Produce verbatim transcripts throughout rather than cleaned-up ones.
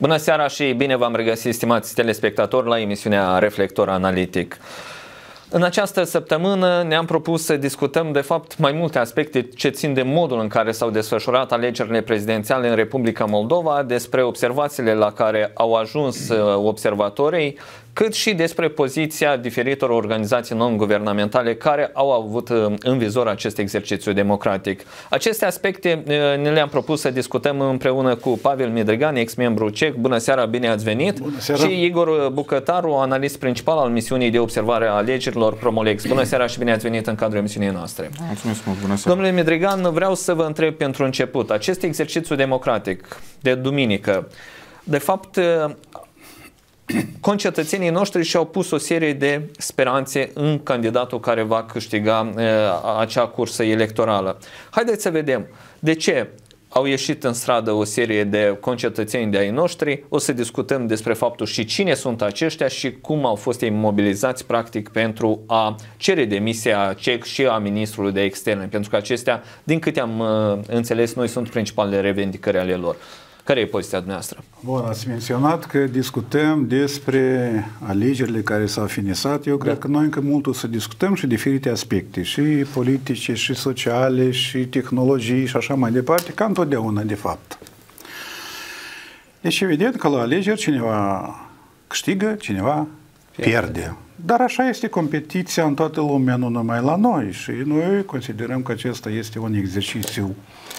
Bună seara și bine v-am regăsit, stimați telespectatori, la emisiunea Reflector Analitic. În această săptămână ne-am propus să discutăm de fapt mai multe aspecte ce țin de modul în care s-au desfășurat alegerile prezidențiale în Republica Moldova, despre observațiile la care au ajuns observatorii, cât și despre poziția diferitor organizații non-guvernamentale care au avut în vizor acest exercițiu democratic. Aceste aspecte ne le-am propus să discutăm împreună cu Pavel Midrigan, ex-membru C E C. Bună seara, bine ați venit! Bună seara. Și Igor Bucătaru, analist principal al misiunii de observare a alegerilor Promolex. Bună seara și bine ați venit în cadrul emisiunii noastre. Mulțumesc mult, bună seara. Domnule Midrigan, vreau să vă întreb pentru început, acest exercițiu democratic de duminică, de fapt, concetățenii noștri și-au pus o serie de speranțe în candidatul care va câștiga uh, acea cursă electorală. Haideți să vedem de ce au ieșit în stradă o serie de concetățeni de ai noștri. O să discutăm despre faptul și cine sunt aceștia și cum au fost ei mobilizați practic pentru a cere demisia C E C și a ministrului de externe, pentru că acestea, din câte am uh, înțeles noi, sunt principalele revendicări ale lor. Care e poziția dumneavoastră? Bun, ați menționat că discutăm despre alegerile care s-au finisat. Eu da. cred că noi încă mult o să discutăm și diferite aspecte, și politice, și sociale, și tehnologii, și așa mai departe, ca întotdeauna, de fapt. Deci, evident că la alegeri cineva câștigă, cineva pierde. pierde. Dar așa este competiția în toată lumea, nu numai la noi. Și noi considerăm că acesta este un exercițiu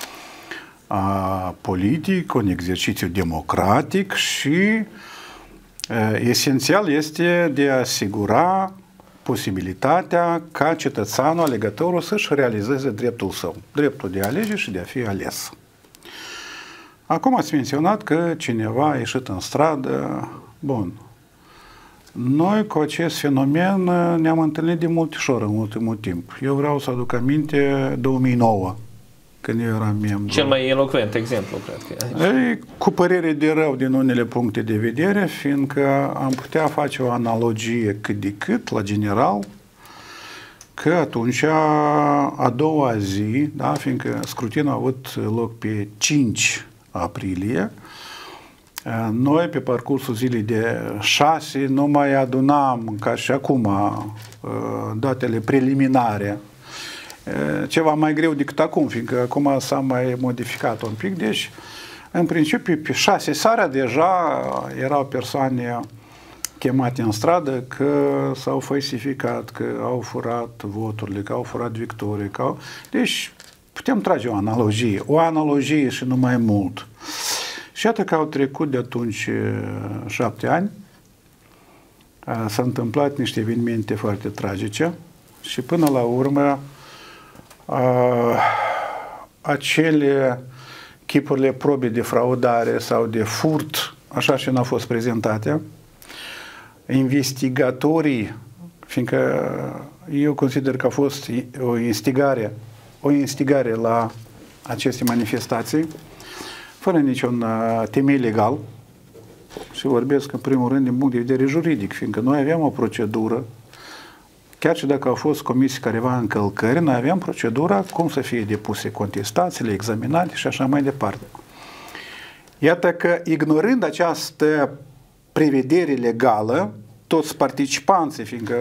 politic, un exercițiu democratic și esențial este de a asigura posibilitatea ca cetățeanul, alegătorul, să-și realizeze dreptul său, dreptul de a alege și de a fi ales. Acum ați menționat că cineva a ieșit în stradă. Bun. Noi cu acest fenomen ne-am întâlnit de multe ori în ultimul timp. Eu vreau să aduc aminte două mii nouă. Când eu eram membru. Cel mai elocvent exemplu, cred că e. Cu părere de rău din unele puncte de vedere, fiindcă am putea face o analogie cât de cât, la general, că atunci, a doua zi, da, fiindcă scrutinul a avut loc pe cinci aprilie, noi, pe parcursul zilei de șase, nu mai adunam, ca și acum, datele preliminare, ceva mai greu decât acum, fiindcă acum s-a mai modificat un pic. Deci, în principiu, pe șase seara deja erau persoane chemate în stradă că s-au falsificat, că au furat voturile, că au furat victorii. Că au... Deci, putem trage o analogie. O analogie și nu mai mult. Și iată că au trecut de atunci șapte ani. S-au întâmplat niște evenimente foarte tragice și până la urmă Uh, acele chipurile probe de fraudare sau de furt, așa și n-au fost prezentate, investigatorii, fiindcă eu consider că a fost o instigare, o instigare la aceste manifestații, fără niciun uh, temei legal, și vorbesc în primul rând din punct de vedere juridic, fiindcă noi aveam o procedură. Chiar și dacă au fost comise careva încălcări, noi aveam procedura cum să fie depuse contestațiile, examinate și așa mai departe. Iată că, ignorând această prevedere legală, toți participanții, fiindcă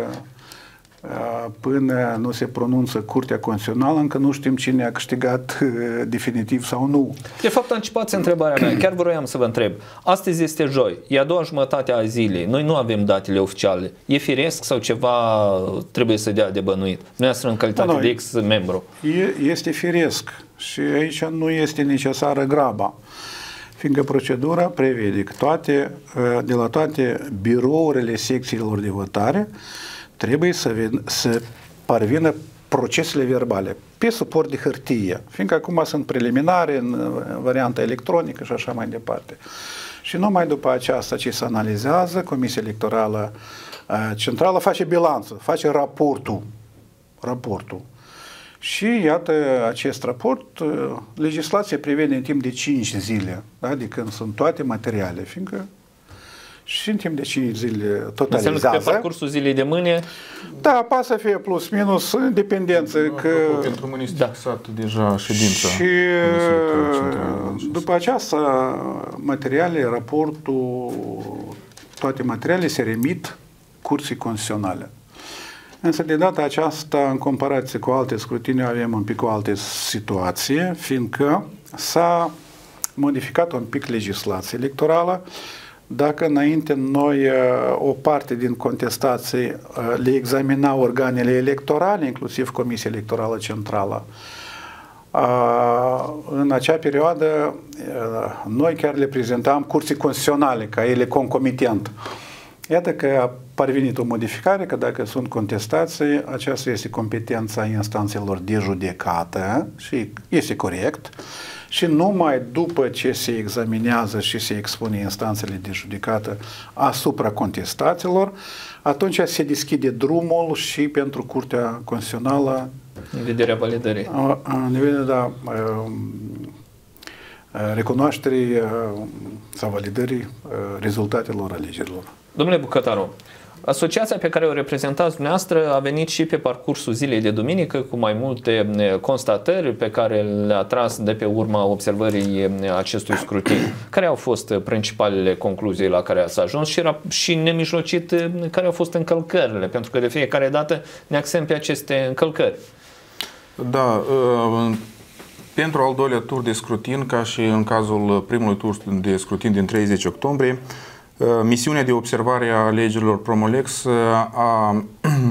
până nu se pronunță Curtea Constituțională, încă nu știm cine a câștigat definitiv sau nu. De fapt, anticipați întrebarea mea. Chiar vroiam să vă întreb. Astăzi este joi, e a doua jumătate a zilei. Noi nu avem datele oficiale. E firesc sau ceva trebuie să dea de bănuit? Dumneavoastră, în calitate de ex-membru. Este firesc și aici nu este necesară graba, fiindcă procedura prevede că toate, de la toate birourile secțiilor de votare trebuie să, vin, să parvină procesele verbale pe suport de hârtie, fiindcă acum sunt preliminare în varianta electronică și așa mai departe. Și numai după aceasta ce se analizează, Comisia Electorală Centrală face bilanțul, face raportul. raportul. Și iată acest raport, legislația prevede în timp de cinci zile, da, de când sunt toate materiale, fiindcă și în timp de cinci zile totalizează. Înseamnă că pe parcursul zilei de mâine... Da, poate să fie plus, minus, în dependență. Că... Pentru mâine este fixat deja ședința. Și după aceasta, materiale, raportul, toate materialele se remit Curții Constituționale. Însă de data aceasta, în comparație cu alte scrutinii, avem un pic o altă situație, fiindcă s-a modificat un pic legislația electorală. Dacă înainte noi o parte din contestații le examina organele electorale, inclusiv Comisia Electorală Centrală, în acea perioadă noi chiar le prezentam Curții Constituționale, ca ele concomitent. Iată că a parvenit o modificare, că dacă sunt contestații, aceasta este competența instanțelor de judecată și este corect. Și numai după ce se examinează și se expune instanțele de judecată asupra contestațiilor, atunci se deschide drumul și pentru Curtea Constituțională în vederea validării. În vederea, da, recunoașterii sau validării rezultatelor alegerilor. Domnule Bucătaru, asociația pe care o reprezentați dumneavoastră a venit și pe parcursul zilei de duminică cu mai multe constatări pe care le-a tras de pe urma observării acestui scrutin. Care au fost principalele concluzii la care ați ajuns și, și nemijlocit care au fost încălcările? Pentru că de fiecare dată ne axăm pe aceste încălcări. Da, pentru al doilea tur de scrutin, ca și în cazul primului tur de scrutin din treizeci octombrie, misiunea de observare a alegerilor Promolex a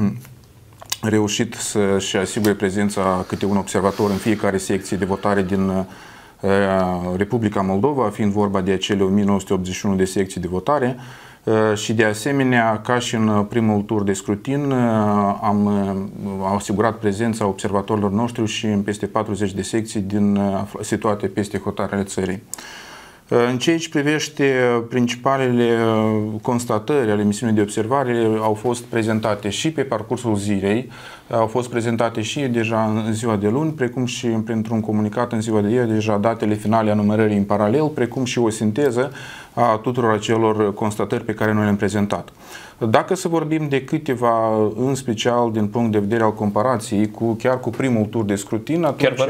reușit să-și asigure prezența câte un observator în fiecare secție de votare din Republica Moldova, fiind vorba de acele o mie nouă sute optzeci și unu de secții de votare. Și de asemenea, ca și în primul tur de scrutin, am, am asigurat prezența observatorilor noștri și în peste patruzeci de secții din, situate peste hotărârile țării. În ceea ce privește principalele constatări ale misiunii de observare, au fost prezentate și pe parcursul zilei, au fost prezentate și deja în ziua de luni, precum și printr-un comunicat în ziua de ieri, deja datele finale a numărării în paralel, precum și o sinteză a tuturor acelor constatări pe care noi le-am prezentat. Dacă să vorbim de câteva, în special din punct de vedere al comparației, cu, chiar cu primul tur de scrutin, atunci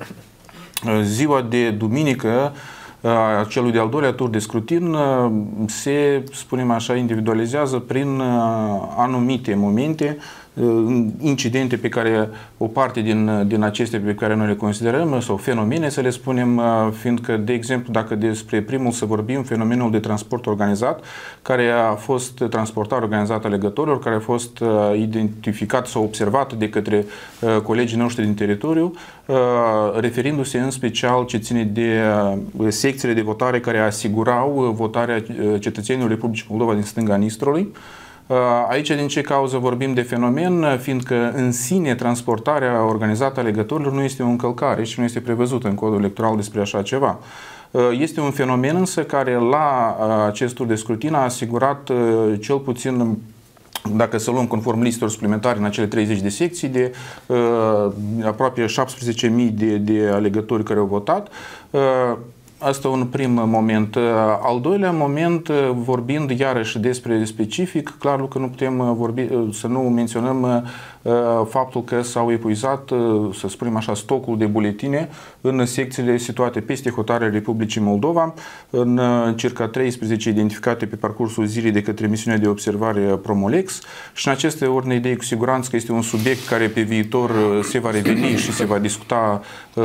ziua de duminică, celui de-al doilea tur de scrutin se, spunem așa, individualizează prin anumite momente, incidente pe care o parte din, din acestea pe care noi le considerăm sau fenomene, să le spunem, fiindcă, de exemplu, dacă despre primul să vorbim, fenomenul de transport organizat, care a fost transportare organizată a alegătorilor, care a fost identificat sau observat de către colegii noștri din teritoriu, referindu-se în special ce ține de secțiile de votare care asigurau votarea cetățenilor Republicii Moldova din stânga Nistrului. Aici, din ce cauză vorbim de fenomen, fiindcă în sine transportarea organizată a alegătorilor nu este o încălcare și nu este prevăzută în codul electoral despre așa ceva. Este un fenomen însă care la acest tur de scrutin a asigurat cel puțin, dacă să luăm conform listelor suplimentare în acele treizeci de secții, de uh, aproape șaptesprezece mii de, de alegători care au votat. Uh, Asta un prim moment. Al doilea moment, vorbind iarăși despre specific, clar că nu putem vorbi, să nu menționăm faptul că s-au epuizat, să spunem așa, stocul de buletine în secțiile situate peste hotarea Republicii Moldova, în circa treisprezece identificate pe parcursul zilei de către misiunea de observare Promolex, și în aceste ordine idei cu siguranță că este un subiect care pe viitor se va reveni și se va discuta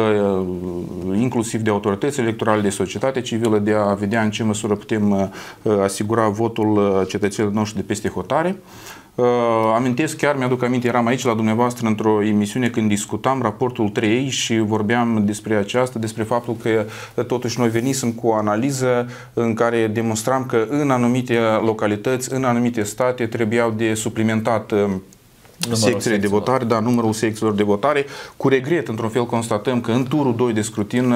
inclusiv de autorități electorale, de societate civilă, de a vedea în ce măsură putem asigura votul cetățenilor noștri de peste hotare. Uh, amintesc, chiar mi-aduc aminte, eram aici la dumneavoastră într-o emisiune când discutam raportul trei și vorbeam despre aceasta, despre faptul că totuși noi venisem cu o analiză în care demonstram că în anumite localități, în anumite state trebuiau de suplimentat uh, secțiile de votare, da, numărul secțiilor de votare. Cu regret, într-un fel, constatăm că în turul doi de scrutin,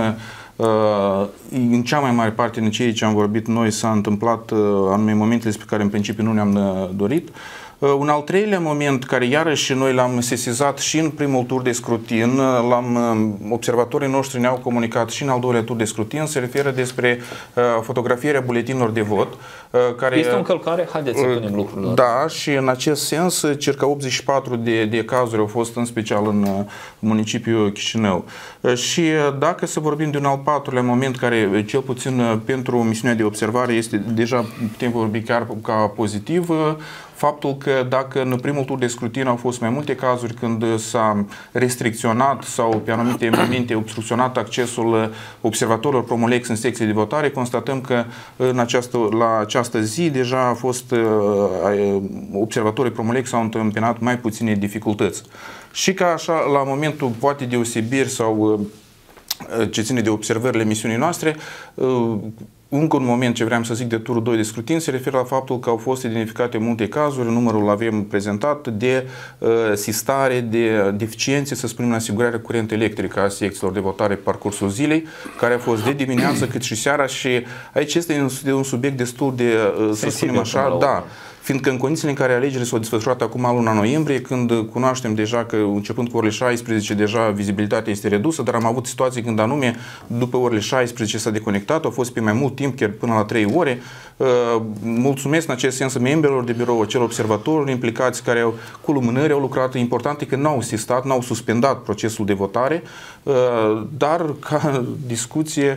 uh, în cea mai mare parte din ceea ce am vorbit noi, s-a întâmplat uh, anume momentele despre care în principiu nu ne-am uh, dorit. Un al treilea moment care iarăși noi l-am sesizat și în primul tur de scrutin, l-am, observatorii noștri ne-au comunicat și în al doilea tur de scrutin, se referă despre uh, fotografierea buletinilor de vot. Uh, care, este o încălcare? Haideți să punem lucrurile. Da, și în acest sens, circa optzeci și patru de, de cazuri au fost în special în uh, municipiul Chișinău. Uh, și dacă să vorbim de un al patrulea moment care, cel puțin uh, pentru misiunea de observare, este deja, putem vorbi chiar ca pozitiv, uh, faptul că dacă în primul tur de scrutin au fost mai multe cazuri când s-a restricționat sau pe anumite momente obstrucționat accesul observatorilor Promolex în secții de votare, constatăm că în această, la această zi deja a fost observatorii Promolex au întâmpinat mai puține dificultăți. Și ca așa, la momentul poate deosebiri sau ce ține de observările misiunii noastre, încă un moment ce vreau să zic de turul doi de scrutin se referă la faptul că au fost identificate multe cazuri, numărul avem prezentat, de uh, sistare, de deficiențe, să spunem, în asigurarea curent electrică a secțiilor de votare pe parcursul zilei, care a fost de dimineață cât și seara și aici este un, un subiect destul de, uh, să spunem așa, da, fiindcă în condițiile în care alegerile s-au desfășurat acum luna noiembrie, când cunoaștem deja că începând cu orele șaisprezece deja vizibilitatea este redusă, dar am avut situații când anume după orele șaisprezece s-a deconectat, au fost pe mai mult timp, chiar până la trei ore. Mulțumesc în acest sens membrilor de birou, acelor observatori implicați care au, cu lumânări au lucrat. Important e că n-au sistat, n-au suspendat procesul de votare, dar ca discuție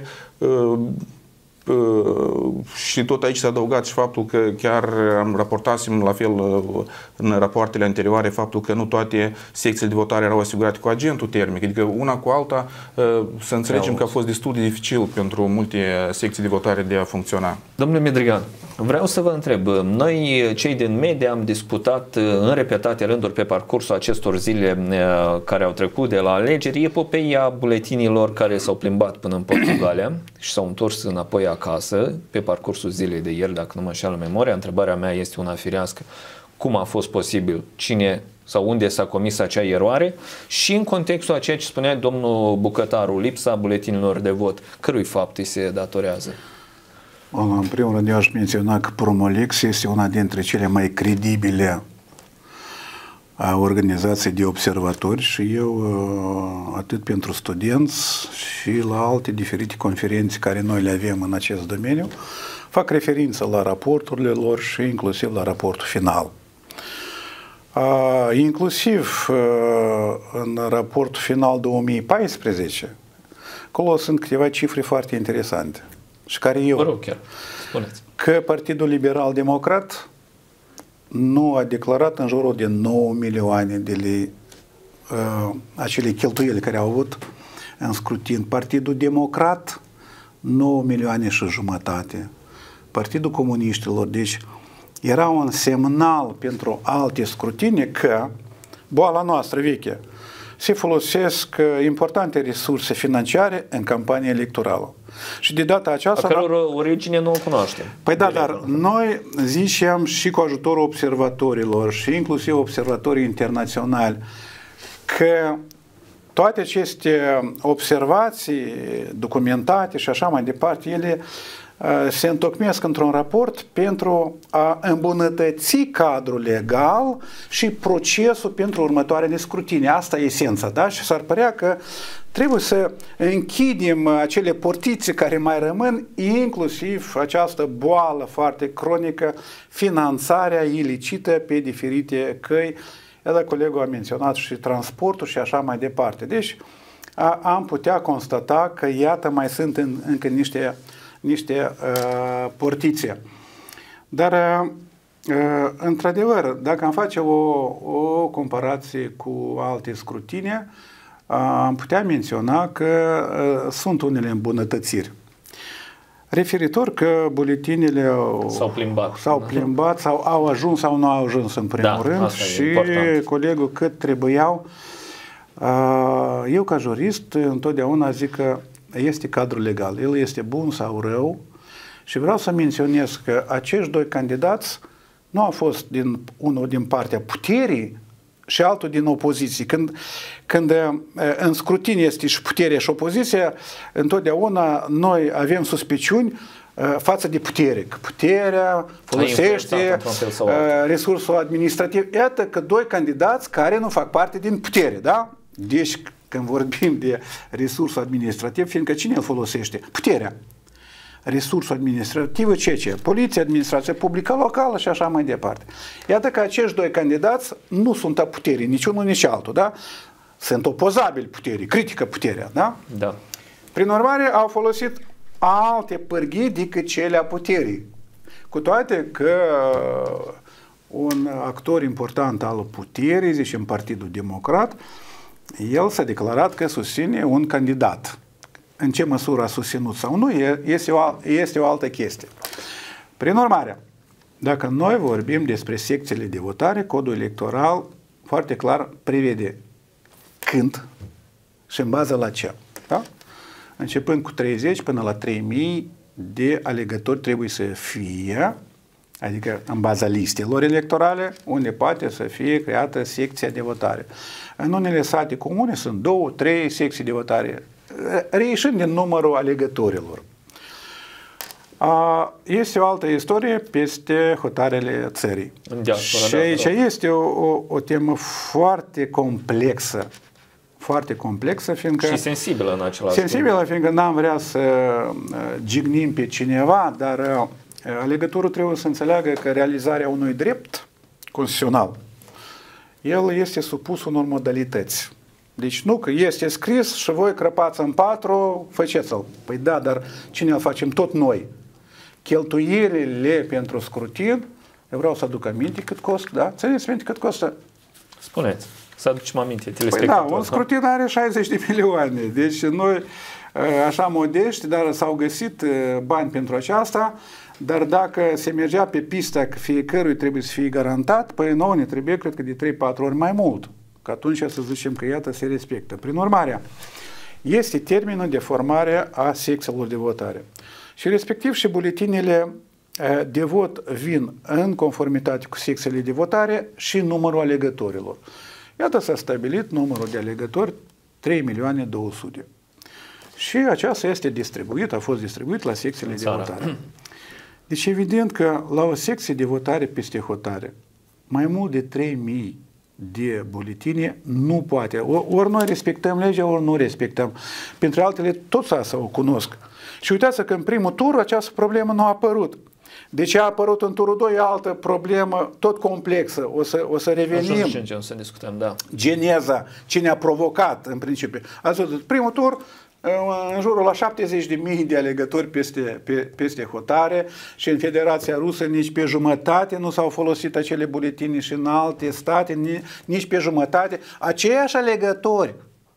și tot aici s-a adăugat și faptul că chiar am raportasem la fel în rapoartele anterioare faptul că nu toate secțiile de votare erau asigurate cu agentul termic, adică una cu alta să înțelegem că a fost destul de dificil pentru multe secții de votare de a funcționa. Domnule Midrigan, vreau să vă întreb, noi cei din media am discutat în repetate rânduri pe parcursul acestor zile care au trecut de la alegeri epopeia buletinilor care s-au plimbat până în Portugalia și s-au întors înapoi acasă pe parcursul zilei de ieri, dacă nu mă înșeală memoria. Întrebarea mea este una firească: cum a fost posibil, cine sau unde s-a comis acea eroare și în contextul a ceea ce spunea domnul Bucătaru, lipsa buletinilor de vot, cărui fapt îi se datorează? În primul rând, eu aș menționa că Promolex este una dintre cele mai credibile organizații de observatori și eu, atât pentru studenți și la alte diferite conferințe care noi le avem în acest domeniu, fac referință la raporturile lor și inclusiv la raportul final. Inclusiv în raportul final două mii paisprezece, acolo sunt câteva cifre foarte interesante. Și care eu, Vă rog, chiar, spuneți. Că Partidul Liberal Democrat nu a declarat în jurul de nouă milioane de lei uh, acele cheltuieli care au avut în scrutin. Partidul Democrat nouă milioane și jumătate. Partidul Comuniștilor. Deci era un semnal pentru alte scrutine că boala noastră veche se folosesc importante resurse financiare în campanie electorală. Și de data aceasta... A căror origine nu o cunoaștem. Păi da, dar noi zicem și cu ajutorul observatorilor și inclusiv observatorii internaționali că toate aceste observații documentate și așa mai departe, ele se întocmesc într-un raport pentru a îmbunătăți cadrul legal și procesul pentru următoarele scrutine. Asta e esența, da? Și s-ar părea că trebuie să închidem acele portițe care mai rămân, inclusiv această boală foarte cronică, finanțarea ilicită pe diferite căi. Iar colegul a menționat și transportul și așa mai departe. Deci a, am putea constata că iată mai sunt în, încă niște niște uh, portițe. Dar, uh, uh, într-adevăr, dacă am face o, o comparație cu alte scrutine, uh, am putea menționa că uh, sunt unele îmbunătățiri. Referitor că buletinele s-au plimbat, s-au plimbat sau au ajuns sau nu au ajuns în primul da, rând și important. Colegul cât trebuiau, uh, eu ca jurist întotdeauna zic că este cadrul legal. El este bun sau rău și vreau să menționez că acești doi candidați nu au fost din, unul din partea puterii și altul din opoziție. Când, când în scrutin este și puterea și opoziția, întotdeauna noi avem suspiciuni față de putere, că puterea folosește resursul administrativ. Iată că doi candidați care nu fac parte din putere, da? Deci, când vorbim de resursul administrativ, fiindcă cine îl folosește? Puterea. Resursul administrativ, ce ce? Poliția, administrația publică locală și așa mai departe. Iată că acești doi candidați nu sunt a puterii, nici unul, nici altul, da? Sunt opozabili puterii, critică puterea, da? Da. Prin urmare, au folosit alte pârghii decât cele a puterii. Cu toate că un actor important al puterii, zicem Partidul Democrat, el s-a declarat că susține un candidat. În ce măsură a susținut sau nu, este o, este o altă chestie. Prin urmare, dacă noi vorbim despre secțiile de votare, codul electoral foarte clar prevede când și în bază la ce. Da? Începând cu treizeci până la trei mii de alegători trebuie să fie, adică în baza listelor electorale, unde poate să fie creată secția de votare. În unele sate comune sunt două, trei secții de votare, reieșind din numărul alegătorilor. Este o altă istorie peste hotarele țării. Și aici este o, o, o temă foarte complexă. Foarte complexă, fiindcă... Și sensibilă în același timp. Sensibilă, fiindcă n-am vrea să jignim pe cineva, dar alegătorul trebuie să înțeleagă că realizarea unui drept constituțional, el este supus unor modalități. Deci nu că este scris și voi crăpați în patru, faceți-l. Păi da, dar cine îl facem? Tot noi. Cheltuielile pentru scrutin, eu vreau să aduc aminte cât costă, da? Țineți minte cât costă? Spuneți, să aducem aminte. Păi da, un scrutin are șaizeci de milioane. Deci noi, așa modești, dar s-au găsit bani pentru aceasta, dar dacă se mergea pe pista că fiecărui trebuie să fie garantat, păi nouă ne trebuie, cred că de trei patru ori mai mult. Că atunci să zicem că iată se respectă. Prin urmare, este termenul de formare a secțiilor de votare. Și respectiv și buletinele de vot vin în conformitate cu secțiile de votare și numărul alegătorilor. Iată s-a stabilit numărul de alegători trei milioane două sute. Și aceasta este distribuit, a fost distribuit la secțiile de votare. Deci evident că la o secție de votare peste hotare, mai mult de trei mii de buletine nu poate. Ori noi respectăm legea, ori nu respectăm. Pentru altele, toți asta o cunosc. Și uitați că în primul tur această problemă nu a apărut. Deci a apărut în turul doi altă problemă tot complexă. O să, o să revenim. Așa să discutăm, da. Geneza, cine a provocat în principiu. Ați văzut, primul tur, în jurul la șaptezeci de mii de alegători peste, pe, peste hotare și în Federația Rusă nici pe jumătate nu s-au folosit acele buletine și în alte state nici pe jumătate. Aceiași alegători,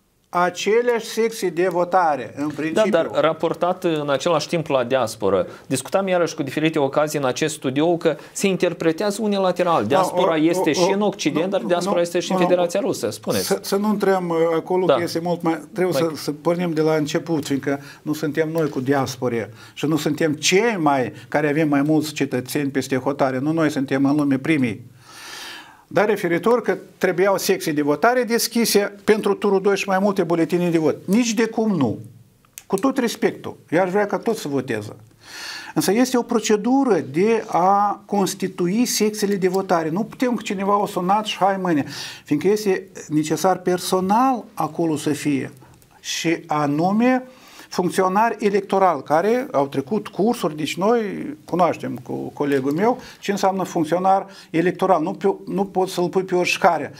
aceleași secții de votare, în principiu. Da, dar raportat în același timp la diasporă. Discutam iarăși cu diferite ocazii în acest studio că se interpretează unilateral. Diaspora da, o, este o, o, și în Occident, nu, dar diaspora nu, este și în nu, Federația Rusă. Spuneți. Să, să nu intrăm acolo, da. Că este mult mai... Trebuie mai... Să, să pornim de la început, fiindcă nu suntem noi cu diaspore și nu suntem cei mai care avem mai mulți cetățeni peste hotare. Nu noi suntem în lume primii. Dar referitor că trebuiau secții de votare deschise pentru turul doi și mai multe buletine de vot. Nici de cum nu. Cu tot respectul. Eu aș vrea ca toți să voteze. Însă este o procedură de a constitui secțiile de votare. Nu putem că cineva o sunat și hai mâine. Fiindcă este necesar personal acolo să fie. Și anume funcționari electorali care au trecut cursuri, deci noi cunoaștem cu colegul meu ce înseamnă funcționar electoral. Nu, pe, nu poți să-l pui pe o șcare.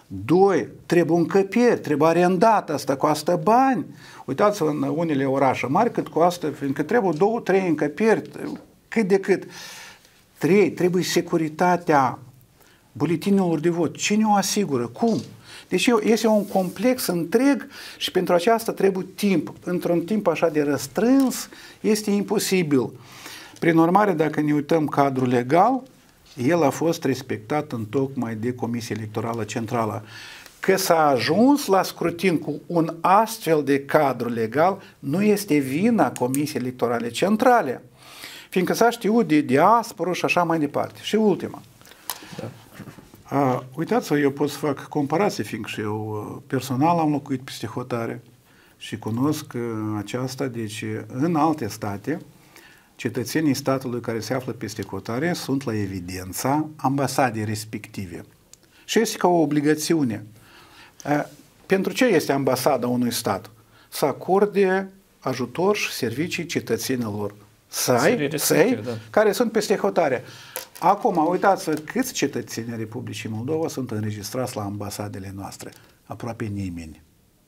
Doi, trebuie încăpieri, trebuie arendat, asta costă bani. Uitați-vă în unele orașe mari cât costă, fiindcă trebuie două, trei încăpieri, cât de cât. Trei, trebuie securitatea buletinelor de vot. Cine o asigură? Cum? Deci este un complex întreg și pentru aceasta trebuie timp. Într-un timp așa de răstrâns este imposibil. Prin urmare, dacă ne uităm cadrul legal, el a fost respectat întocmai de Comisia Electorală Centrală. Că s-a ajuns la scrutin cu un astfel de cadru legal nu este vina Comisiei Electorale Centrale, fiindcă s-a știut de diasporă și așa mai departe. Și ultima. Da. Uh, uitați-vă, eu pot să fac comparații, fiindcă și eu personal am locuit peste hotare și cunosc uh, aceasta, deci în alte state cetățenii statului care se află peste hotare sunt la evidența ambasadei respective. Și este ca o obligațiune. Pentru ce este ambasada unui stat? Să acorde ajutor și servicii cetățenilor săi, săi da. care sunt peste hotare. Acum, uitați câți cetățeni ai Republicii Moldova sunt înregistrați la ambasadele noastre. Aproape nimeni.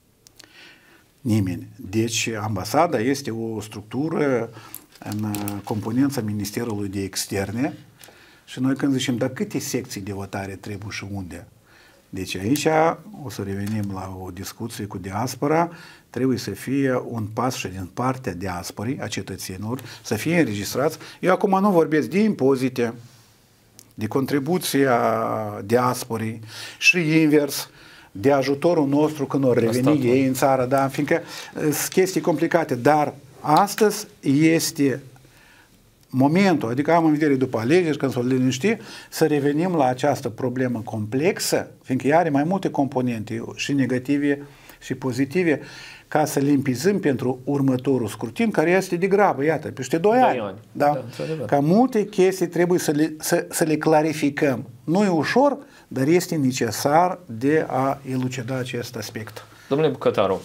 Nimeni. Deci, ambasada este o structură în componența Ministerului de Externe și noi când zicem, dar câte secții de votare trebuie și unde? Deci aici o să revenim la o discuție cu diaspora, trebuie să fie un pas și din partea diasporii, a cetățenilor, să fie înregistrați. Eu acum nu vorbesc de impozite, de contribuția diasporii și invers, de ajutorul nostru când o reveni ei în țară, da, fiindcă sunt chestii complicate, dar astăzi este momentul, adică am în vedere după alegeri, când s-o liniști, să revenim la această problemă complexă, fiindcă ea are mai multe componente, și negative și pozitive, ca să limpizăm pentru următorul scrutin, care este de grabă, iată, peste doi ani. ani. Da? Da, ca multe chestii trebuie să le, să, să le clarificăm. Nu e ușor, dar este necesar de a elucida acest aspect. Domnule Bucătaru,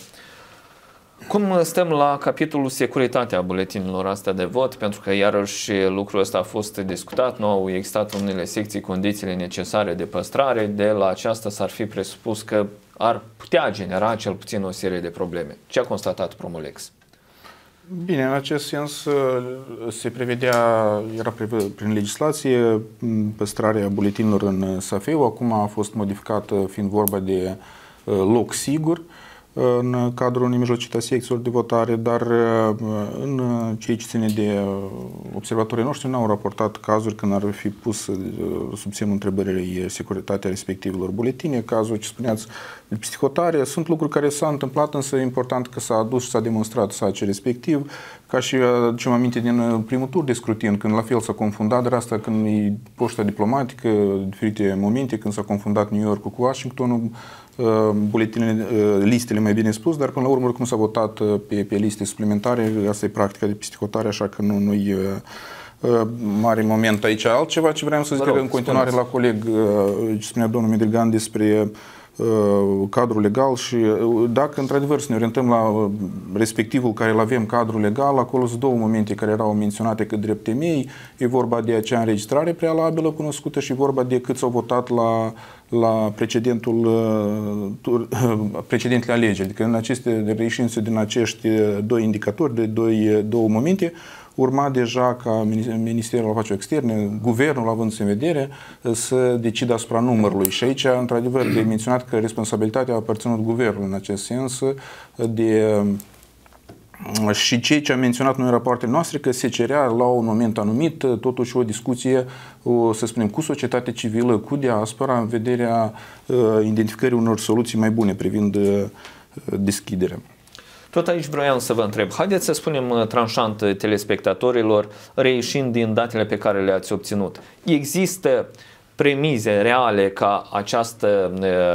cum stăm la capitolul securitatea buletinilor astea de vot? Pentru că iarăși lucrul ăsta a fost discutat, nu au existat în unele secții condițiile necesare de păstrare, de la aceasta s-ar fi presupus că ar putea genera cel puțin o serie de probleme. Ce a constatat Promolex? Bine, în acest sens se prevedea, era prevăzut prin legislație păstrarea buletinilor în safeu, acum a fost modificată fiind vorba de loc sigur în cadrul nemijlocită a secțiilor de votare, dar în ceea ce ține de observatorii noștri n-au raportat cazuri când ar fi pus sub semnul întrebării securitatea respectivelor buletine, cazul ce spuneați de psihotare. Sunt lucruri care s-au întâmplat, însă e important că s-a adus și s-a demonstrat sacul respectiv, ca și ce mă aminte din primul tur de scrutin, când la fel s-a confundat, dar asta când e poșta diplomatică, diferite momente, când s-a confundat New York cu Washingtonul, buletinele, listele mai bine spus, dar până la urmă cum s-a votat pe, pe liste suplimentare, asta e practica de psihotare, așa că nu, nu-i mare moment aici. Altceva ce vreau să zic în continuare la coleg, ce spunea domnul Medrigan despre cadrul legal și dacă într-adevăr să ne orientăm la respectivul care îl avem, cadrul legal, acolo sunt două momente care erau menționate cât drept temei, e vorba de acea înregistrare prealabilă cunoscută și vorba de cât s-au votat la, la precedentul tur, precedentele alegeri. Adică în aceste reieșințe din acești doi indicatori, de doi, două momente, urma deja ca Ministerul Afacerilor Externe, Guvernul, având în vedere, să decidă asupra numărului. Și aici, într-adevăr, de menționat că responsabilitatea a aparținut Guvernului în acest sens, de și ceea ce am menționat noi în rapoartele noastre, că se cerea la un moment anumit totuși o discuție, o, să spunem, cu societatea civilă, cu diaspora, în vederea uh, identificării unor soluții mai bune privind uh, deschiderea. Tot aici vroiam să vă întreb. Haideți să spunem tranșant telespectatorilor, reieșind din datele pe care le-ați obținut. Există premize reale ca această,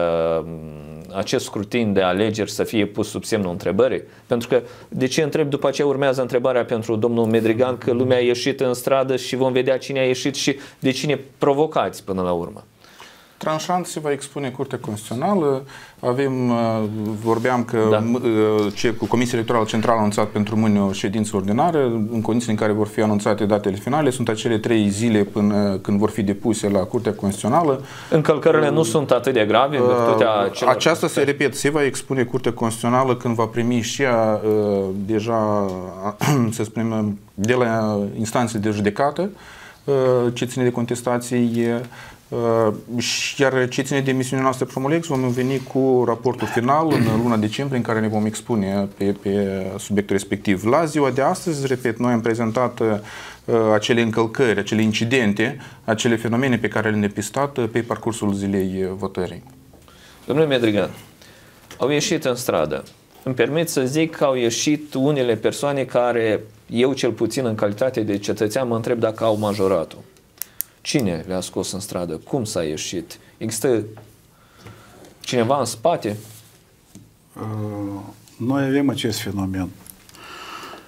acest scrutin de alegeri să fie pus sub semnul întrebării? Pentru că, de ce întreb, după aceea urmează întrebarea pentru domnul Medrigan, că lumea a ieșit în stradă și vom vedea cine a ieșit și de cine provocați până la urmă. Tranșant se va expune Curtea Constituțională. Avem, vorbeam că da. ce, cu Comisia Electorală Centrală a anunțat pentru mâine o ședință ordinară, în condiții în care vor fi anunțate datele finale. Sunt acele trei zile până când vor fi depuse la Curtea Constituțională. Încălcările uh, nu sunt atât de grave în virtutea celor... Aceasta, se repet, se va expune Curtea Constituțională când va primi și ea uh, deja, să spunem, de la instanțele de judecată, uh, ce ține de contestații. Uh, iar ce ține de emisiunea noastră Promolex, vom veni cu raportul final în luna decembrie, în care ne vom expune pe, pe subiectul respectiv. La ziua de astăzi, repet, noi am prezentat uh, acele încălcări, acele incidente, acele fenomene pe care le-am depistat uh, pe parcursul zilei votării. Domnule Medrigan, au ieșit în stradă. Îmi permit să zic că au ieșit unele persoane care, eu cel puțin în calitate de cetățean, mă întreb dacă au majoratul. Cine le-a scos în stradă? Cum s-a ieșit? Există cineva în spate? Noi avem acest fenomen.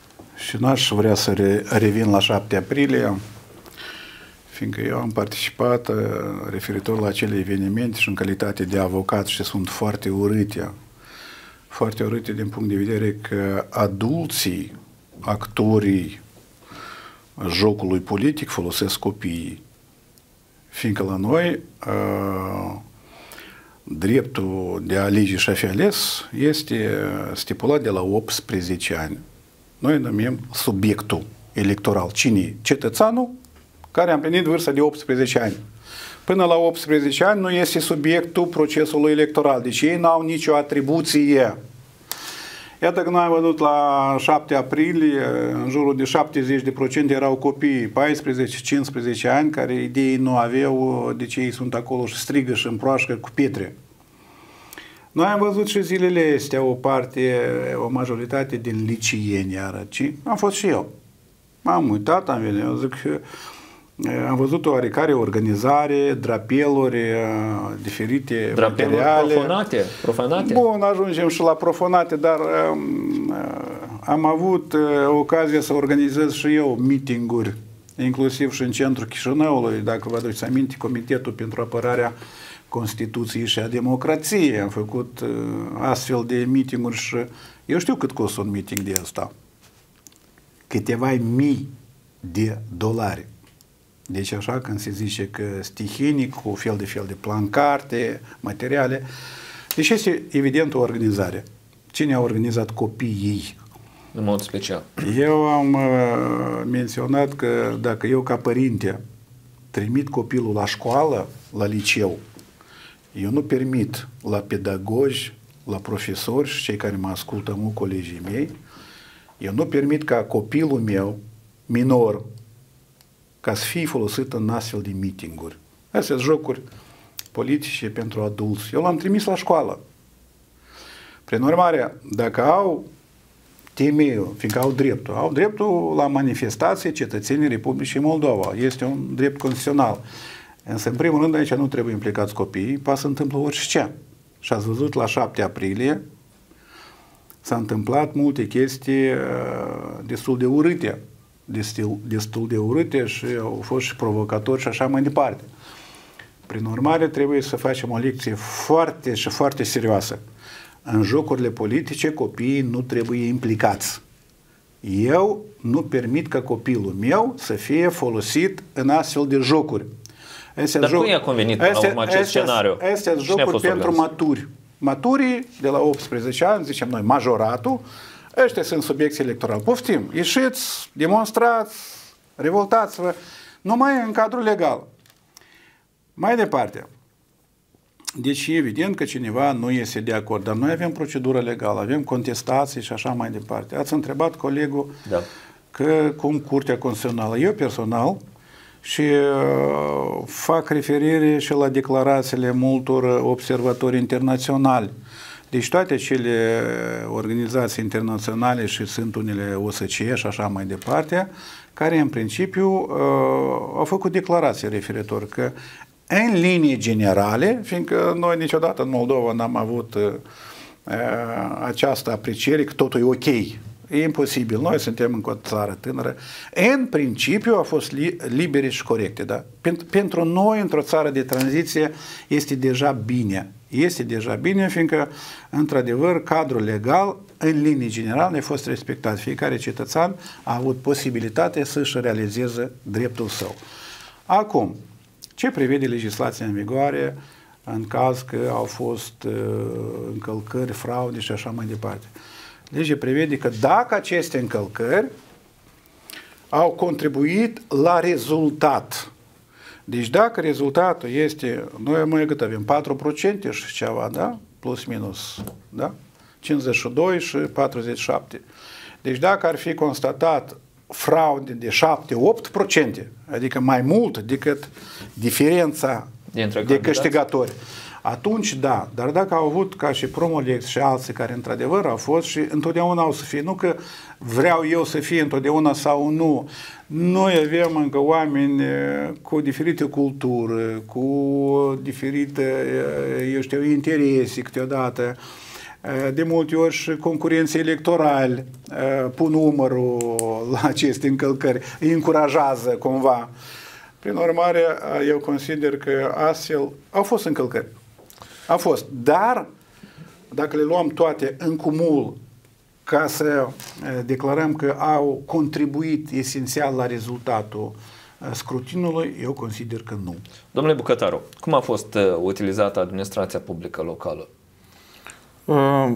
Și n-aș vrea să re, revin la șapte aprilie, fiindcă eu am participat uh, referitor la acele evenimente și în calitate de avocat și sunt foarte urâte, foarte urâte din punct de vedere că adulții, actorii jocului politic folosesc copiii. Fiindcă la noi uh, dreptul de a alege și a fi ales este stipulat de la optsprezece ani. Noi numim subiectul electoral. Cine? Cetățeanul care a împlinit vârsta de optsprezece ani. Până la optsprezece ani nu este subiectul procesului electoral. Deci ei n-au nicio atribuție. Iată că noi am văzut la șapte aprilie, în jurul de șaptezeci de procente erau copii, paisprezece cincisprezece ani, care idei nu aveau, deci ei sunt acolo și strigă și împroașcă cu pietre. Noi am văzut și zilele astea o parte, o majoritate din liceeni, arăci. Am fost și eu. M-am uitat, am venit, eu zic că am văzut o oarecare organizare, drapeluri, diferite drapeluri materiale. profanate, profanate. Bun, ajungem și la profanate, dar um, am avut uh, ocazia să organizez și eu meeting-uri, inclusiv și în centrul Chișinăului, dacă vă aduceți aminte, Comitetul pentru Apărarea Constituției și a Democrației. Am făcut uh, astfel de meeting-uri și eu știu cât costă un meeting de ăsta. Câteva mii de dolari. Deci așa când se zice că stihinic, cu fel de fel de plancarte, materiale. Deci este evident o organizare. Cine a organizat copiii? În mod special. Eu am uh, menționat că dacă eu ca părinte trimit copilul la școală, la liceu, eu nu permit la pedagogi, la profesori și cei care mă ascultă, mu colegii mei, eu nu permit ca copilul meu, minor, ca să fie folosit în astfel de meeting-uri. Astea sunt jocuri politice pentru adulți. Eu l-am trimis la școală. Prin urmare, dacă au temeiul, fiindcă au dreptul, au dreptul la manifestație cetățenii Republicii Moldova. Este un drept constituțional. Însă, în primul rând, aici nu trebuie implicați copiii, poate să întâmplă orice. Și ați văzut la șapte aprilie s-a întâmplat multe chestii uh, destul de urâte. Destul, destul de urâte și au fost și provocatori și așa mai departe. Prin urmare, trebuie să facem o lecție foarte și foarte serioasă. În jocurile politice, copiii nu trebuie implicați. Eu nu permit ca copilul meu să fie folosit în astfel de jocuri. Astea Dar joc... cui a convenit până la urmă acest scenariu? Astea sunt jocuri pentru maturi. Maturii de la optsprezece ani, zicem noi, majoratul, ăștia sunt subiecții electorali. Poftim, ieșiți, demonstrați, revoltați-vă, numai în cadrul legal. Mai departe. Deci evident că cineva nu este de acord, dar noi avem procedură legală, avem contestații și așa mai departe. Ați întrebat colegul da. că cum Curtea Constituțională. Eu personal și uh, fac referire și la declarațiile multor observatori internaționali. Deci toate cele organizații internaționale și sunt unele O S C E și așa mai departe, care în principiu uh, au făcut declarații referitor că în linii generale, fiindcă noi niciodată în Moldova n-am avut uh, această apreciere că totul e ok. E imposibil. Noi suntem încă o țară tânără. În principiu a fost li libere și corecte. Da? Pentru, pentru noi, într-o țară de tranziție, este deja bine. Este deja bine, fiindcă, într-adevăr, cadrul legal, în linii generale, a fost respectat. Fiecare cetățean a avut posibilitatea să-și realizeze dreptul său. Acum, ce prevede legislația în vigoare în caz că au fost uh, încălcări, fraude și așa mai departe? Legea prevede că dacă aceste încălcări au contribuit la rezultat, deci dacă rezultatul este, noi mai cât avem, patru la sută și ceva, da? Plus minus, da? cincizeci și doi și patruzeci și șapte. Deci dacă ar fi constatat fraude de șapte la opt la sută, adică mai mult decât diferența de câștigători, atunci da, dar dacă au avut ca și Promolex și alții care într-adevăr au fost și întotdeauna au să fie, nu că vreau eu să fie întotdeauna sau nu, noi avem încă oameni cu diferite culturi, cu diferite, eu știu, interese câteodată, De multe ori și concurenții electorali pun umărul la aceste încălcări, îi încurajează cumva. Prin urmare, eu consider că astfel au fost încălcări. Au fost. Dar, dacă le luăm toate în cumul ca să declarăm că au contribuit esențial la rezultatul scrutinului, eu consider că nu. Domnule Bucătaru, cum a fost utilizată administrația publică locală? Uh,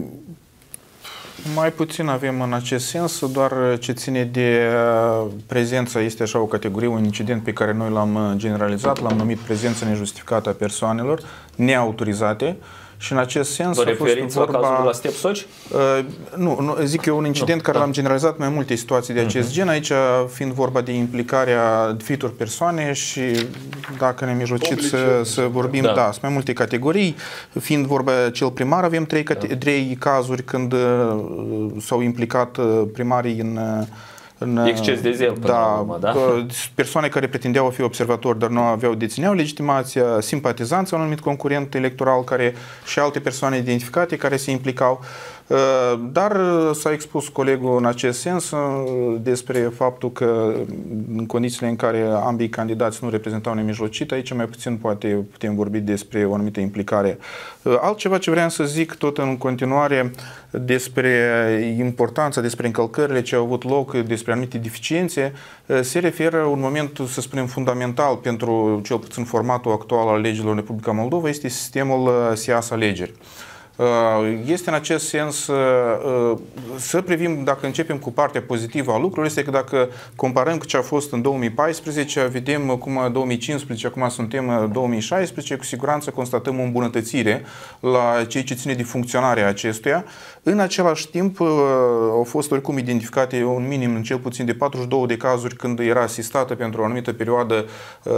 mai puțin avem în acest sens, doar ce ține de prezența, este așa o categorie, un incident pe care noi l-am generalizat, l-am numit prezența nejustificată a persoanelor neautorizate. Și în acest sens Vă referiți la cazul la Stepsoci? Uh, nu, nu, zic eu un incident nu, care da. l-am generalizat mai multe situații de acest uh-huh. gen, aici fiind vorba de implicarea diferitor persoane și dacă ne mijlociți să, să vorbim, da. da, sunt mai multe categorii, fiind vorba cel primar, avem trei, da. trei cazuri când uh, s-au implicat uh, primarii în uh, În, exces de zel până da, la urmă, da? Persoane care pretindeau a fi observatori, dar nu aveau, dețineau legitimația, simpatizanți a un anumit concurent electoral care, și alte persoane identificate care se implicau. Dar s-a expus colegul în acest sens despre faptul că în condițiile în care ambii candidați nu reprezentau nemijlocit, aici mai puțin poate putem vorbi despre o anumită implicare. Altceva ce vreau să zic tot în continuare despre importanța, despre încălcările ce au avut loc, despre anumite deficiențe, se referă un moment, să spunem, fundamental pentru cel puțin formatul actual al legilor în Republica Moldova, este sistemul S I A S alegeri. Este în acest sens să privim, dacă începem cu partea pozitivă a lucrurilor, este că dacă comparăm cu ce a fost în două mii paisprezece, vedem cum în două mii cincisprezece, acum suntem în două mii șaisprezece, cu siguranță constatăm o îmbunătățire la ceea ce ține de funcționarea acestuia. În același timp au fost oricum identificate un minim, în cel puțin de patruzeci și două de cazuri când era asistată pentru o anumită perioadă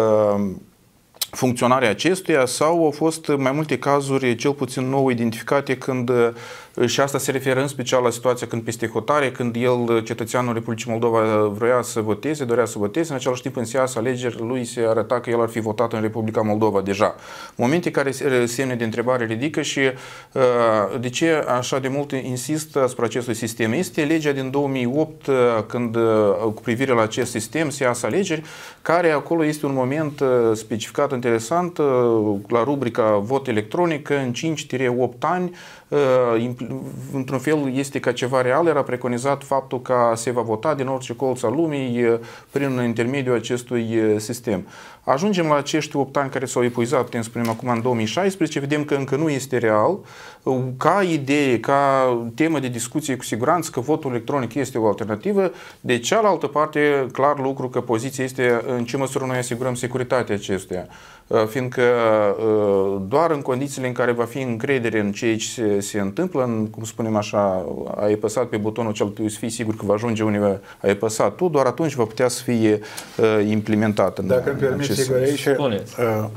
funcționarea acestuia, sau au fost mai multe cazuri, cel puțin nou identificate, când, și asta se referă în special la situația când peste hotare, când el, cetățeanul Republicii Moldova, vrea să voteze, dorea să voteze, în același timp în S I A S alegeri lui se arăta că el ar fi votat în Republica Moldova deja. Momente care semne de întrebare ridică și de ce așa de mult insist asupra acestui sistem. Este legea din două mii opt când, cu privire la acest sistem, S I A S alegeri, care acolo este un moment specificat interesant la rubrica vot electronic în cinci opt ani, într-un fel este ca ceva real, era preconizat faptul că se va vota din orice colț al lumii prin intermediul acestui sistem. Ajungem la acești opt ani care s-au epuizat, putem spune acum în două mii șaisprezece, vedem că încă nu este real. Ca idee, ca temă de discuție, cu siguranță că votul electronic este o alternativă. De cealaltă parte, clar lucru că poziția este în ce măsură noi asigurăm securitatea acestuia. Fiindcă doar în condițiile în care va fi încredere în ceea ce se, se întâmplă, în, cum spunem așa, ai apăsat pe butonul cel să fii sigur că va ajunge unde ai apăsat tu, doar atunci va putea să fie uh, implementat. În, Dacă îmi permiți, Igor, aici, uh, uh,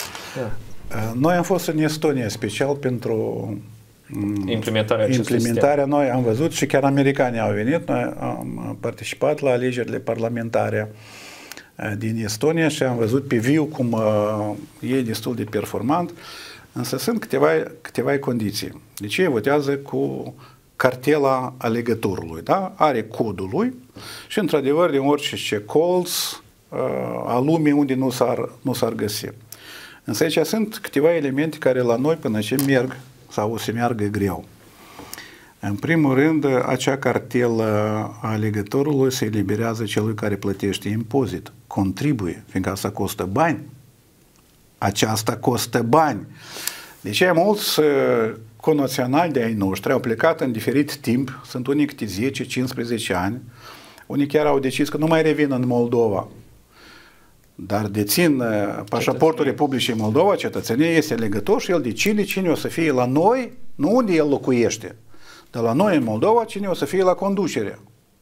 noi am fost în Estonia special pentru implementarea, implementarea noi am văzut și chiar americanii au venit, noi am participat la alegerile parlamentare din Estonia și am văzut pe viu cum uh, e destul de performant, însă sunt câteva, câteva condiții. Deci ei votează cu cartela alegătorului, da? Are codul lui și într-adevăr din orice colț uh, a lumii unde nu s-ar, nu s-ar găsi. Însă aici sunt câteva elemente care la noi până ce merg sau o să meargă greu. În primul rând, acea cartelă a alegătorului se eliberează celui care plătește impozit, contribuie, fiindcă asta costă bani. Aceasta costă bani. Deci mulți conaționali de ai noștri au plecat în diferit timp, sunt unii câte zece cincisprezece ani, unii chiar au decis că nu mai revin în Moldova, dar dețin pașaportul Republicii Moldova, cetățenia este legător și el decide cine o să fie la noi, nu unde el locuiește, dar la noi în Moldova cine o să fie la conducere.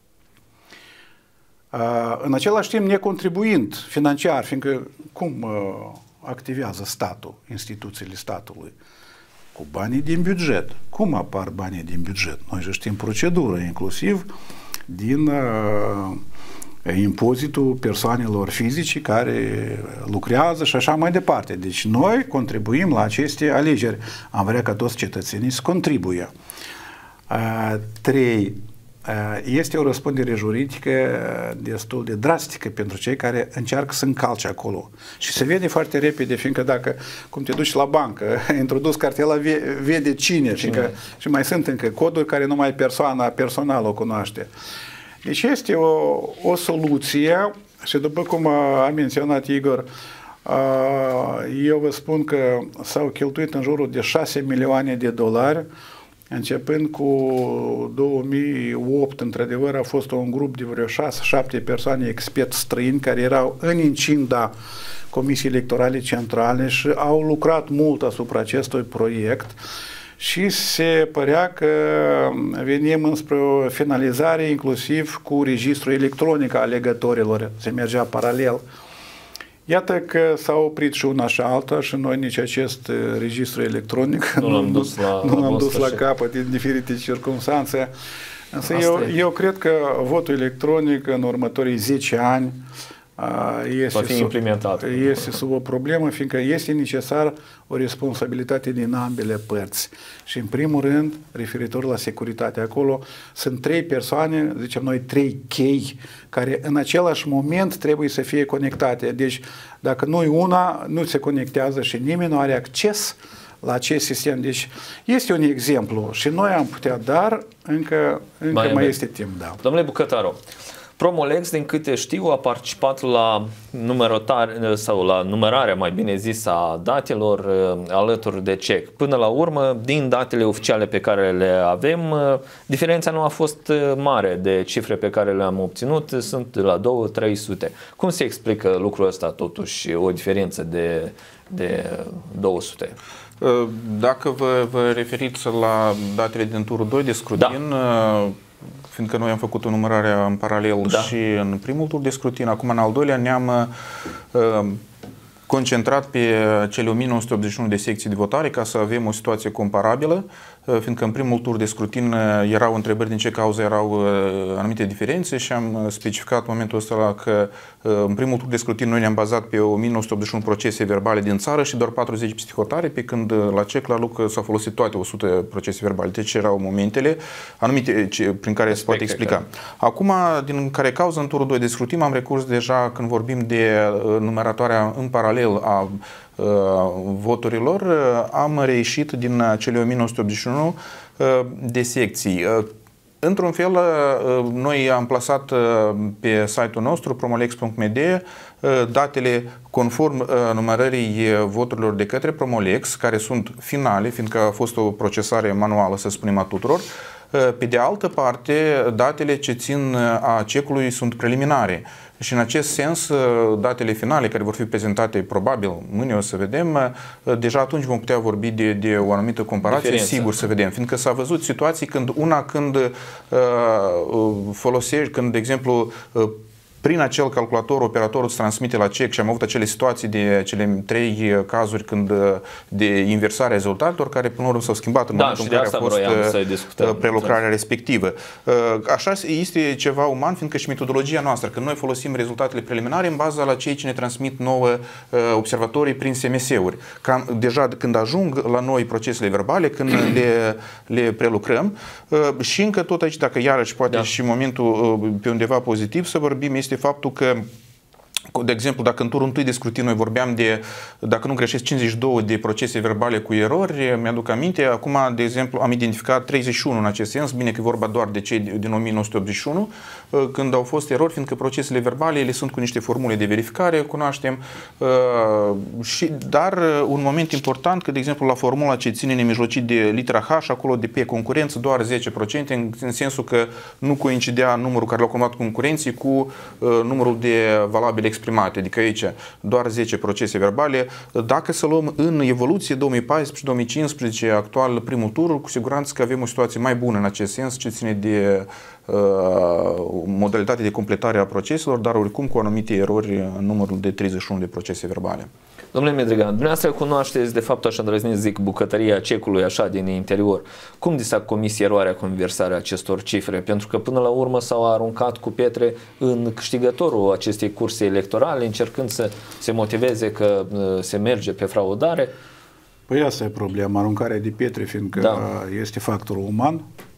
În același timp necontribuind financiar, fiindcă cum activează statul, instituțiile statului? Cu banii din buget. Cum apar banii din buget? Noi știm procedură, inclusiv din uh, impozitul persoanelor fizice care lucrează și așa mai departe. Deci noi contribuim la aceste alegeri. Am vrea ca toți cetățenii să contribuie. Uh, trei, uh, este o răspundere juridică destul de drastică pentru cei care încearcă să încalce acolo. Și se vede foarte repede, fiindcă dacă, cum te duci la bancă, introdus cartela, vede cine, fiindcă, și mai sunt încă coduri care numai persoana personală o cunoaște. Deci este o, o soluție și după cum a menționat Igor, eu vă spun că s-au cheltuit în jurul de șase milioane de dolari, începând cu două mii opt, într-adevăr a fost un grup de vreo șase șapte persoane experți străini care erau în incinta Comisiei Electorale Centrale și au lucrat mult asupra acestui proiect. Și se părea că venim înspre o finalizare inclusiv cu registrul electronic al alegătorilor, se mergea paralel. Iată că s-a oprit și una și alta și noi nici acest registru electronic nu l-am dus la, nu l-am la dus la capăt din diferite circunstanțe. Însă eu, eu cred că votul electronic în următorii zece ani Este, va fi implementat. Este sub o problemă, fiindcă este necesar o responsabilitate din ambele părți. Și în primul rând, referitor la securitate, acolo sunt trei persoane, zicem noi trei chei, care în același moment trebuie să fie conectate. Deci, dacă nu una, nu se conectează și nimeni nu are acces la acest sistem. Deci, este un exemplu și noi am putea, dar încă, încă mai, mai este timp. Da. Domnule Bucătaru, Promolex, din câte știu, a participat la numerotare sau la numărarea, mai bine zis, a datelor alături de C E C. Până la urmă, din datele oficiale pe care le avem, diferența nu a fost mare de cifre pe care le-am obținut, sunt la două trei sute. Cum se explică lucrul ăsta, totuși, o diferență de, de două sute? Dacă vă, vă referiți la datele din turul doi de scrutin, da. Fiindcă noi am făcut o numărare în paralel da. și în primul tur de scrutin, acum în al doilea ne-am uh, concentrat pe cele o mie nouă sute optzeci și unu de secții de votare ca să avem o situație comparabilă, fiindcă în primul tur de scrutin erau întrebări din ce cauză erau anumite diferențe și am specificat în momentul ăsta că în primul tur de scrutin noi ne-am bazat pe o mie nouă sute optzeci și unu procese verbale din țară și doar patruzeci psihotare, pe când la C E C, la Luc, s-au folosit toate o sută procese verbale. Deci erau momentele anumite prin care se poate explica. Acum, din care cauză în turul doi de scrutin, am recurs deja când vorbim de numeratoarea în paralel a uh, voturilor, uh, am reieșit din cele o mie nouă sute optzeci și unu uh, de secții. Uh, Într-un fel, uh, noi am plasat uh, pe site-ul nostru, promolex punct m d, uh, datele conform uh, numărării voturilor de către Promolex, care sunt finale, fiindcă a fost o procesare manuală, să spunem, a tuturor. Pe de altă parte, datele ce țin a C E C-ului sunt preliminare și în acest sens datele finale care vor fi prezentate probabil mâine o să vedem, deja atunci vom putea vorbi de, de o anumită comparație, diferență. Sigur să vedem, fiindcă s-a văzut situații când una când uh, folosești, când de exemplu uh, prin acel calculator, operatorul îți transmite la C E C și am avut acele situații de cele trei cazuri când de inversare a rezultatelor, care până la urmă s-au schimbat în da, momentul în care a fost discutăm, prelucrarea respectivă. Așa este ceva uman, fiindcă și metodologia noastră, când noi folosim rezultatele preliminare în baza la cei ce ne transmit nouă observatorii prin S M S-uri. Deja când ajung la noi procesele verbale, când le, le prelucrăm și încă tot aici, dacă iarăși poate da. și momentul pe undeva pozitiv să vorbim, este faptul că, de exemplu, dacă în turul întâi de scrutin noi vorbeam de, dacă nu greșesc, cincizeci și două de procese verbale cu erori, mi-aduc aminte, acum, de exemplu, am identificat treizeci și unu în acest sens, bine că e vorba doar de cei din o mie nouă sute optzeci și unu, când au fost erori, fiindcă procesele verbale, ele sunt cu niște formule de verificare, cunoaștem, și, dar un moment important, că, de exemplu, la formula ce ține nemijlocit de litera H, acolo de pe concurență, doar zece la sută, în, în sensul că nu coincidea numărul care l-au combinat concurenții cu uh, numărul de valabile exprimate, adică aici doar zece procese verbale. Dacă să luăm în evoluție două mii paisprezece două mii cincisprezece, actual primul tur, cu siguranță că avem o situație mai bună în acest sens, ce ține de uh, modalitatea de completare a proceselor, dar oricum cu anumite erori în numărul de treizeci și unu de procese verbale. Domnule Medregan, dumneavoastră cunoașteți, de fapt, așa îndrăzniți zic, bucătăria cecului așa din interior. Cum disa Comisia eroarea conversarea acestor cifre? Pentru că până la urmă s-au aruncat cu pietre în câștigătorul acestei curse electorale, încercând să se motiveze că se merge pe fraudare. Păi asta e problema, aruncarea de pietre, fiindcă da. este factorul uman.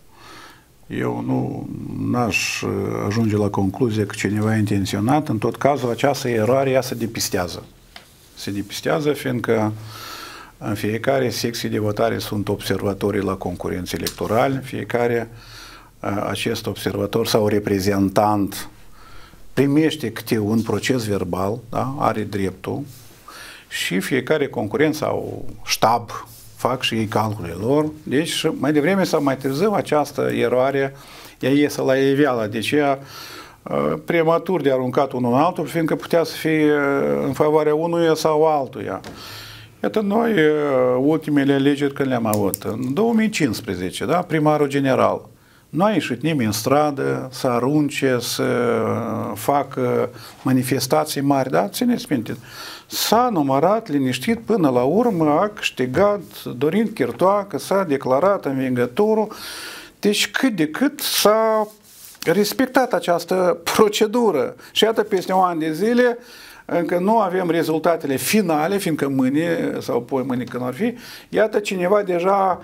Eu nu n-aș ajunge la concluzie că cineva intenționat. În tot cazul, această eroare ea se depistează. Se depistează fiindcă în fiecare secție de votare sunt observatorii la concurențe electorale, fiecare acest observator sau reprezentant primește câte un proces verbal, da? Are dreptul, și fiecare concurent sau ștab fac și ei calculele lor. Deci mai devreme sau mai târziu această eroare ea iese la iveală. Deci ea prematur de aruncat unul în altul, fiindcă putea să fie în favoarea unuia sau altuia. Iată, noi, ultimele alegeri când le-am avut, în două mii cincisprezece, da, primarul general, nu a ieșit nimeni în stradă să arunce, să facă manifestații mari, da, țineți minte. S-a numărat liniștit până la urmă, a câștigat Dorin Chirtoacă, s-a declarat învingătorul, deci cât de cât s-a respectat această procedură. Și iată, peste un an de zile, încă nu avem rezultatele finale, fiindcă mâine sau poi mâine când ar fi, iată cineva deja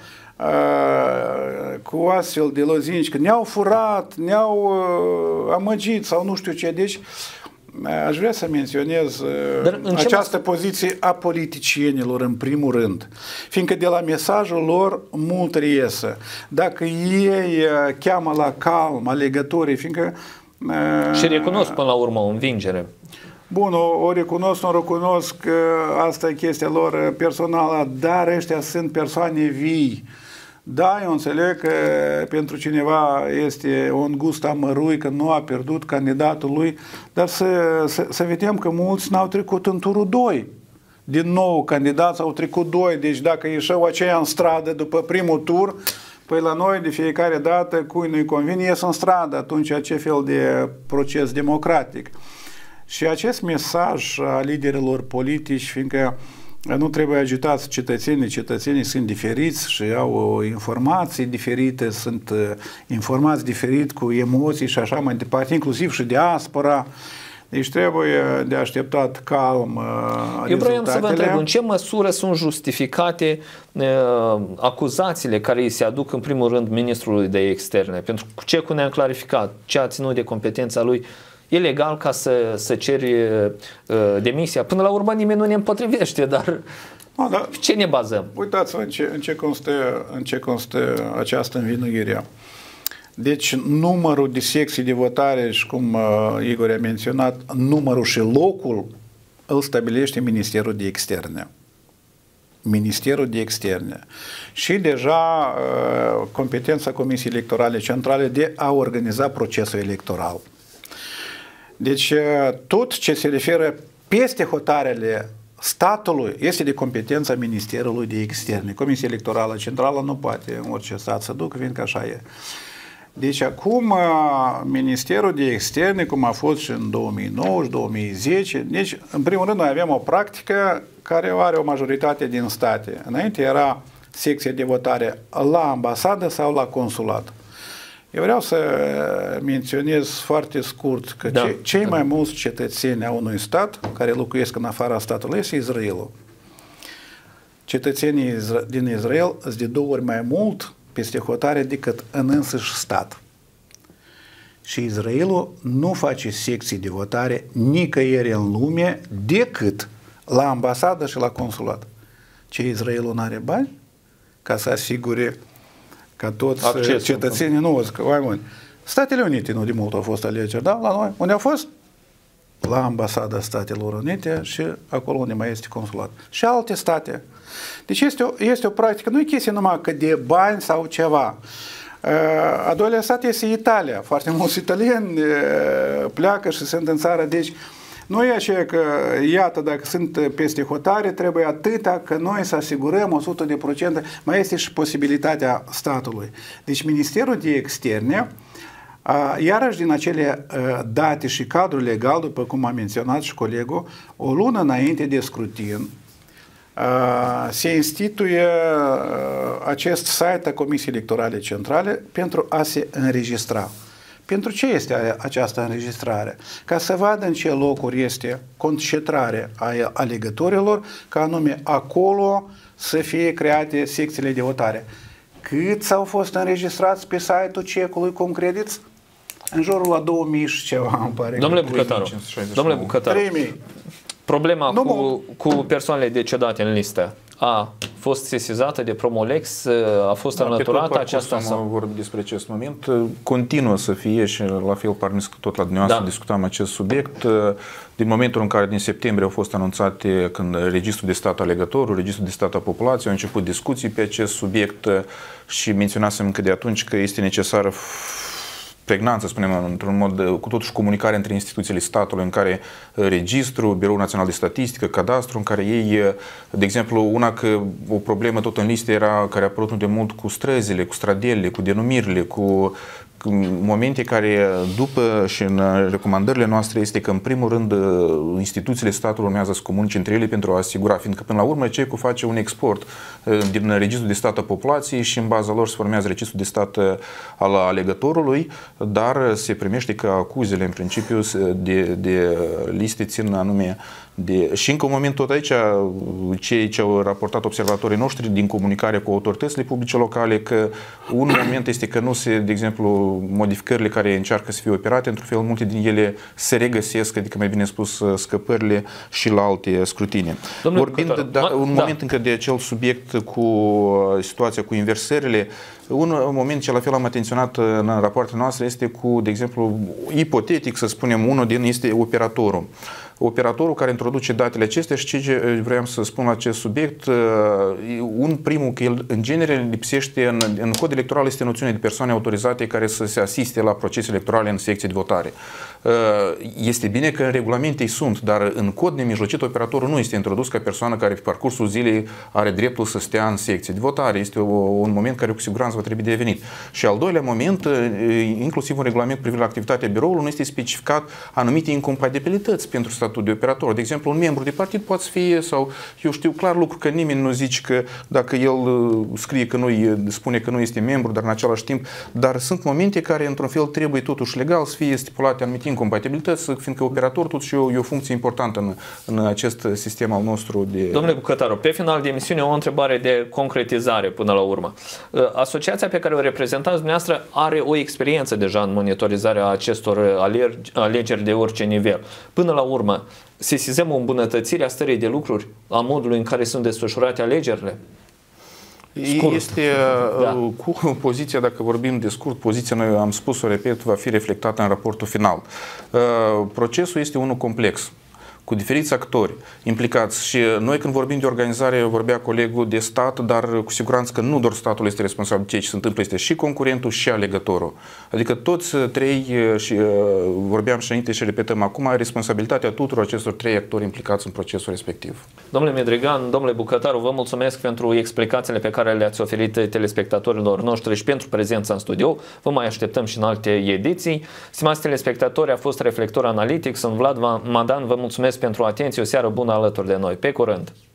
uh, cu astfel de lozinci, că ne-au furat, ne-au uh, amăgit sau nu știu ce. Deci aș vrea să menționez Dar această poziție a politicienilor în primul rând, fiindcă de la mesajul lor mult reiese. Dacă ei cheamă la calm alegătorii, fiindcă... Și recunosc până la urmă o învingere. Bun, o, o recunosc, nu recunosc, asta e chestia lor personală, dar ăștia sunt persoane vii. Da, eu înțeleg că pentru cineva este un gust amărui că nu a pierdut candidatul lui, dar să, să, să vedem că mulți n-au trecut în turul doi. Din nou, candidați au trecut doi, deci dacă ieșeau aceia în stradă după primul tur, păi la noi de fiecare dată, cui nu-i convine, ies în stradă, atunci ce fel de proces democratic. Și acest mesaj a liderilor politici, fiindcă nu trebuie agitați cetățenii, cetățenii sunt diferiți și au informații diferite, sunt informați diferit, cu emoții și așa mai departe, inclusiv și diaspora. Deci trebuie de așteptat calm rezultatele. Eu vreau să vă întreb, în ce măsură sunt justificate uh, acuzațiile care îi se aduc în primul rând ministrului de externe? Pentru că ce cu ne-am clarificat, ce a ținut de competența lui, e legal ca să, să ceri uh, demisia. Până la urmă nimeni nu ne împotrivește, dar no, da. ce ne bazăm? Uitați-vă în ce, în ce constă, în ce constă această învinuire. Deci numărul de secții de votare și cum uh, Igor a menționat, numărul și locul îl stabilește Ministerul de Externe. Ministerul de Externe. Și deja uh, competența Comisiei Electorale Centrale de a organiza procesul electoral. Deci tot ce se referă peste hotarele statului este de competența Ministerului de Externe. Comisia Electorală Centrală nu poate în orice stat să ducă, fiindcă așa e. Deci acum Ministerul de Externe, cum a fost și în două mii nouă și două mii zece, deci în primul rând noi avem o practică care are o majoritate din state. Înainte era secția de votare la ambasadă sau la consulat. Eu vreau să menționez foarte scurt că da, ce, cei da. mai mulți cetățeni a unui stat care locuiesc în afara statului este Israelul. Cetățenii din Israel sunt de două ori mai mult peste hotare decât în însăși stat. Și Israelul nu face secții de votare nicăieri în lume decât la ambasadă și la consulat. Ce Israelul nu are bani ca să asigure ca toți accesul, cetățenii nu zic, mai mult. Statele Unite nu de mult au fost alegeri, da? La noi. Unde au fost? La ambasada Statelor Unite și acolo unde mai este consulat. Și alte state. Deci este o, este o practică, nu e chestie numai că de bani sau ceva. A doilea stat este Italia. Foarte mulți italieni pleacă și sunt în țară. Deci nu e așa că, iată, dacă sunt peste hotare, trebuie atâta că noi să asigurăm o sută la sută, mai este și posibilitatea statului. Deci Ministerul de Externe Iarăși din acele date și cadru legal, după cum a menționat și colegul, o lună înainte de scrutin, se instituie acest site a Comisiei Electorale Centrale pentru a se înregistra. Pentru ce este această înregistrare? Ca să vadă în ce locuri este concentrarea a alegătorilor, ca anume acolo să fie create secțiile de votare. Câți au fost înregistrați pe site-ul cecului, cum credeți? În jurul a două mii și ceva, îmi pare. Domnule Bucătaru, domnule Bucătaru, trei mii. Problema nu, cu, cu persoanele decedate în listă a fost sesizată de Promolex, a fost da, înlăturată aceasta? Am sau... vorbit despre acest moment. Continuă să fie și la fel parmis că tot la dumneavoastră da. discutam acest subiect. Din momentul în care din septembrie au fost anunțate când Registrul de Stat Alegătorul, Registrul de Stat a Populației, au început discuții pe acest subiect și menționasem încă de atunci că este necesară pregnant, să spunem, într-un mod, cu totuși comunicare între instituțiile statului, în care Registru, Biroul Național de Statistică, Cadastru, în care ei, de exemplu, una că o problemă tot în listă era, care a apărut de mult cu străzile, cu stradelele, cu denumirile, cu momente care, după și în recomandările noastre, este că, în primul rând, instituțiile statului urmează să comunice între ele pentru a asigura, fiindcă, până la urmă, C E C-ul face un export din Registrul de Stat a Populației și, în baza lor, se formează Registrul de Stat al alegătorului, dar se primește că acuzele, în principiu, de, de liste țin anume de... Și încă un moment tot aici, cei ce au raportat observatorii noștri din comunicare cu autoritățile publice locale, că un moment este că nu se, de exemplu, modificările care încearcă să fie operate, într-un fel, multe din ele se regăsesc, adică mai bine spus, scăpările și la alte scrutine. Domnule Vorbind Bucătaru, da, un da. moment încă de acel subiect cu situația cu inversările, un moment ce la fel am atenționat în rapoartele noastre este cu, de exemplu, ipotetic, să spunem, unul din este operatorul. Operatorul care introduce datele acestea și ce vreau să spun la acest subiect, un primul că el în genere lipsește în, în cod electoral este noțiunea de persoane autorizate care să se asiste la procese electorale în secție de votare. Este bine că în regulamente sunt, dar în cod nemijlocit operatorul nu este introdus ca persoană care pe parcursul zilei are dreptul să stea în secție de votare. Este o, un moment care cu siguranță va trebui devenit. Și al doilea moment, inclusiv un regulament privind activitatea biroului, nu este specificat anumite incompatibilități pentru statut de operator. De exemplu, un membru de partid poate fi, sau eu știu clar lucru că nimeni nu zice că dacă el scrie că nu, spune că nu este membru, dar în același timp, dar sunt momente care într-un fel trebuie totuși legal să fie stipulate anumite incompatibilități, fiindcă operatorul totuși e o, e o funcție importantă în, în acest sistem al nostru de... Domnule Bucătaru, pe final de emisiune o întrebare de concretizare până la urmă. Asociația pe care o reprezentați dumneavoastră are o experiență deja în monitorizarea acestor alegeri de orice nivel. Până la urmă, sesizăm o îmbunătățire a stării de lucruri, a modului în care sunt desfășurate alegerile? Scurt. Este da. cu poziția, dacă vorbim de scurt, poziția, noi am spus-o, repet, va fi reflectată în raportul final. Procesul este unul complex, cu diferiți actori implicați și noi când vorbim de organizare, vorbea colegul de stat, dar cu siguranță că nu doar statul este responsabil de ce se întâmplă, este și concurentul și alegătorul. Adică toți trei, și vorbeam și înainte și repetăm acum, responsabilitatea tuturor acestor trei actori implicați în procesul respectiv. Domnule Medregan, domnule Bucătaru, vă mulțumesc pentru explicațiile pe care le-ați oferit telespectatorilor noștri și pentru prezența în studio. Vă mai așteptăm și în alte ediții. Stimați telespectatori, a fost Reflector Analytic, sunt Vlad Madan, vă mulțumesc pentru atenție, o seară bună alături de noi. Pe curând!